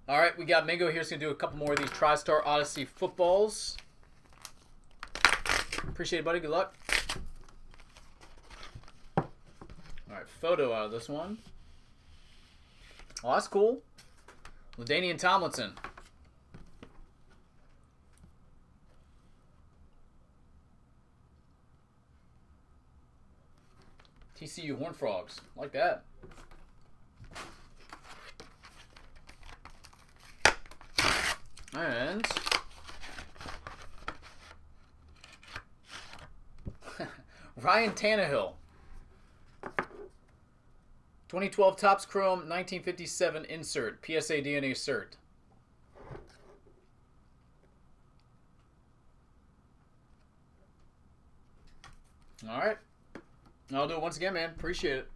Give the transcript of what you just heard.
All right, we got Mingo here. He's going to do a couple more of these Tristar Odyssey Footballs. Appreciate it, buddy. Good luck. All right, photo out of this one. Oh, that's cool. LaDainian Tomlinson. TCU Horned Frogs. Like that. And Ryan Tannehill. 2012 Topps Chrome 1957 insert. PSA DNA cert. All right. I'll do it once again, man. Appreciate it.